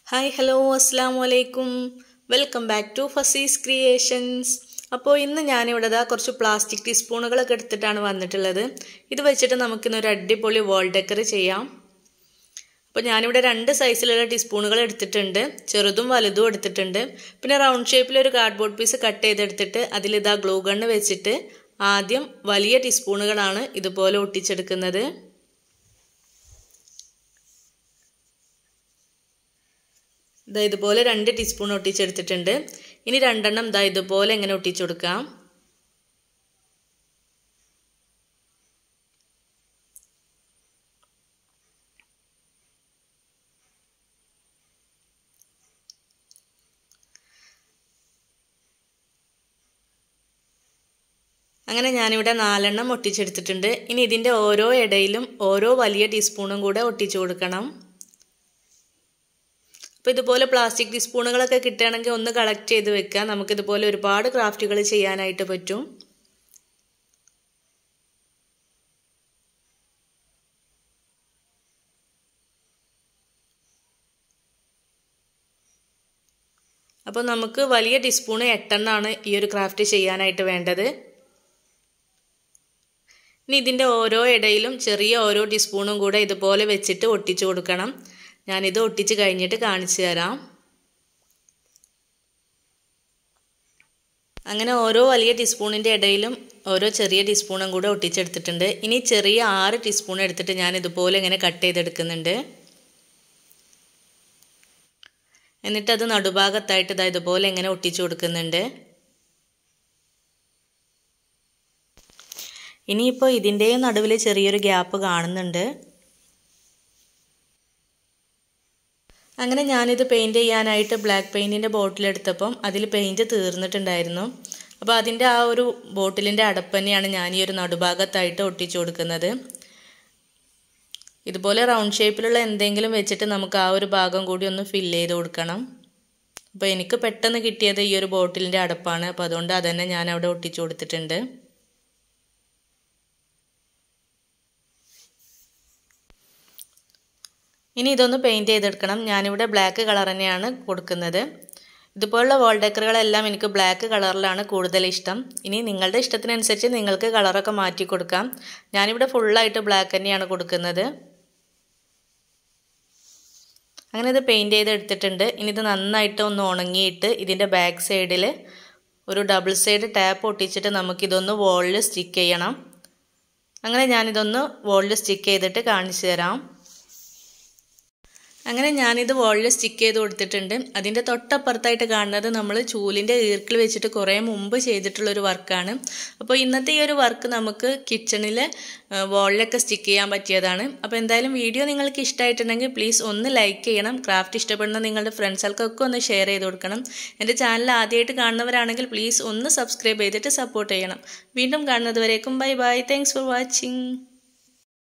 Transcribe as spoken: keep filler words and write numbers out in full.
Hi, hello, assalamu alaikum. Welcome back to Fassy's Creations. അപ്പോൾ ഇന്ന് ഞാൻ ഇവിടെ ദാ കുറച്ച് പ്ലാസ്റ്റിക് ടീസ്പൂണുകളൊക്കെ എടുത്തിട്ടാണ് വന്നിട്ടുള്ളത്. ഇത് വെച്ചിട്ട് നമുക്ക് ഇന്ന് ഒരു അടിപൊളി വാൾ ഡെക്കർ ചെയ്യാം. അപ്പോൾ ഞാൻ ഇവിടെ രണ്ട് സൈസിലുള്ള ടീസ്പൂണുകൾ എടുത്തിട്ടുണ്ട്. ചെറുതും വലുതും എടുത്തിട്ടുണ്ട്. പിന്നെ റൗണ്ട് ഷേപ്പിൽ ഒരു കാർഡ്ബോർഡ് പീസ് കട്ട് ചെയ്തെടുത്തിട്ട് അതിൽ ഇതാ ഗ്ലൂ ഗൺ വെച്ചിട്ട് ആദ്യം വലിയ ടീസ്പൂണുകളാണ് ഇതുപോലെ ഒട്ടിച്ചെടുക്കുന്നത്. ദാ ഇതുപോലെ രണ്ട് ടീസ്പൂൺ ഒട്ടിച്ചെടുത്തിട്ടുണ്ട്. ഇനി രണ്ടെണ്ണം ദാ ഇതുപോലെ എങ്ങനെ ഒട്ടിച്ചു കൊടുക്കാം. അങ്ങനെ ഞാനിവിടെ നാലെണ്ണം ഒട്ടിച്ചെടുത്തിട്ടുണ്ട്. ഇനി ഇതിൻ്റെ ഓരോ ഇടയിലും ഓരോ വലിയ ടീസ്പൂണും കൂടെ ഒട്ടിച്ചു കൊടുക്കണം. അപ്പോൾ ഇതുപോലെ പ്ലാസ്റ്റിക് ടീസ്പൂണുകളൊക്കെ കിട്ടുകയാണെങ്കിൽ ഒന്ന് കളക്ട് ചെയ്ത് വെക്കാം. നമുക്കിതുപോലെ ഒരുപാട് ക്രാഫ്റ്റുകൾ ചെയ്യാനായിട്ട് പറ്റും. അപ്പോൾ നമുക്ക് വലിയ ടീസ്പൂണ് എട്ടെണ്ണമാണ് ഈ ഒരു ക്രാഫ്റ്റ് ചെയ്യാനായിട്ട് വേണ്ടത്. ഇനി ഇതിൻ്റെ ഓരോ ഇടയിലും ചെറിയ ഓരോ ടീസ്പൂണും കൂടെ ഇതുപോലെ വെച്ചിട്ട് ഒട്ടിച്ചു കൊടുക്കണം. ഞാനിത് ഒട്ടിച്ച് കഴിഞ്ഞിട്ട് കാണിച്ചു തരാം. അങ്ങനെ ഓരോ വലിയ ടീസ്പൂണിൻ്റെ ഇടയിലും ഓരോ ചെറിയ ടീസ്പൂണും കൂടെ ഒട്ടിച്ചെടുത്തിട്ടുണ്ട്. ഇനി ചെറിയ ആറ് ടീസ്പൂൺ എടുത്തിട്ട് ഞാൻ ഇതുപോലെ ഇങ്ങനെ കട്ട് ചെയ്തെടുക്കുന്നുണ്ട്. എന്നിട്ടത് നടുഭാഗത്തായിട്ട് ഇതാ ഇതുപോലെ ഇങ്ങനെ ഒട്ടിച്ചു കൊടുക്കുന്നുണ്ട്. ഇനിയിപ്പോൾ ഇതിൻ്റെയും നടുവിൽ ചെറിയൊരു ഗ്യാപ്പ് കാണുന്നുണ്ട്. അങ്ങനെ ഞാനിത് പെയിൻറ്റ് ചെയ്യാനായിട്ട് ബ്ലാക്ക് പെയിൻറ്റിൻ്റെ ബോട്ടിലെടുത്തപ്പം അതിൽ പെയിൻറ്റ് തീർന്നിട്ടുണ്ടായിരുന്നു. അപ്പോൾ അതിൻ്റെ ആ ഒരു ബോട്ടിലിൻ്റെ അടപ്പ് തന്നെയാണ് ഞാൻ ഈ ഒരു നടുഭാഗത്തായിട്ട് ഒട്ടിച്ചു കൊടുക്കുന്നത്. ഇതുപോലെ റൗണ്ട് ഷേപ്പിലുള്ള എന്തെങ്കിലും വെച്ചിട്ട് നമുക്ക് ആ ഒരു ഭാഗം കൂടി ഒന്ന് ഫില്ല് ചെയ്ത് കൊടുക്കണം. അപ്പോൾ എനിക്ക് പെട്ടെന്ന് കിട്ടിയത് ഈ ഒരു ബോട്ടിലിൻ്റെ അടപ്പാണ്. അപ്പോൾ അതുകൊണ്ട് അതന്നെ ഞാൻ അവിടെ ഒട്ടിച്ചു കൊടുത്തിട്ടുണ്ട്. ഇനി ഇതൊന്ന് പെയിൻറ്റ് ചെയ്തെടുക്കണം. ഞാനിവിടെ ബ്ലാക്ക് കളർ തന്നെയാണ് കൊടുക്കുന്നത്. ഇതുപോലുള്ള വാൾ ഡെക്കറുകളെല്ലാം എനിക്ക് ബ്ലാക്ക് കളറിലാണ് കൂടുതൽ ഇഷ്ടം. ഇനി നിങ്ങളുടെ ഇഷ്ടത്തിനനുസരിച്ച് നിങ്ങൾക്ക് കളറൊക്കെ മാറ്റി കൊടുക്കാം. ഞാനിവിടെ ഫുള്ളായിട്ട് ബ്ലാക്ക് തന്നെയാണ് കൊടുക്കുന്നത്. അങ്ങനെ ഇത് പെയിൻറ്റ് ചെയ്തെടുത്തിട്ടുണ്ട്. ഇനി ഇത് നന്നായിട്ട് ഒന്ന് ഉണങ്ങിയിട്ട് ഇതിൻ്റെ ബാക്ക് സൈഡിൽ ഒരു ഡബിൾ സൈഡ് ടാപ്പ് ഒട്ടിച്ചിട്ട് നമുക്കിതൊന്ന് വോളിൽ സ്റ്റിക്ക് ചെയ്യണം. അങ്ങനെ ഞാനിതൊന്ന് വോളിൽ സ്റ്റിക്ക് ചെയ്തിട്ട് കാണിച്ചു തരാം. അങ്ങനെ ഞാനിത് വോളിൽ സ്റ്റിക്ക് ചെയ്ത് കൊടുത്തിട്ടുണ്ട്. അതിൻ്റെ തൊട്ടപ്പുറത്തായിട്ട് കാണുന്നത് നമ്മൾ ചൂലിൻ്റെ ഈർക്കിൽ വെച്ചിട്ട് കുറേ മുമ്പ് ചെയ്തിട്ടുള്ളൊരു വർക്കാണ്. അപ്പോൾ ഇന്നത്തെ ഈ ഒരു വർക്ക് നമുക്ക് കിച്ചണിൽ വോളിലൊക്കെ സ്റ്റിക്ക് ചെയ്യാൻ പറ്റിയതാണ്. അപ്പോൾ എന്തായാലും വീഡിയോ നിങ്ങൾക്ക് ഇഷ്ടമായിട്ടുണ്ടെങ്കിൽ പ്ലീസ് ഒന്ന് ലൈക്ക് ചെയ്യണം. ക്രാഫ്റ്റ് ഇഷ്ടപ്പെടുന്ന നിങ്ങളുടെ ഫ്രണ്ട്സുകൾക്കൊക്കെ ഒന്ന് ഷെയർ ചെയ്ത് കൊടുക്കണം. എൻ്റെ ചാനൽ ആദ്യമായിട്ട് കാണുന്നവരാണെങ്കിൽ പ്ലീസ് ഒന്ന് സബ്സ്ക്രൈബ് ചെയ്തിട്ട് സപ്പോർട്ട് ചെയ്യണം. വീണ്ടും കാണുന്നത് വരേക്കും bye bye. Thanks for watching.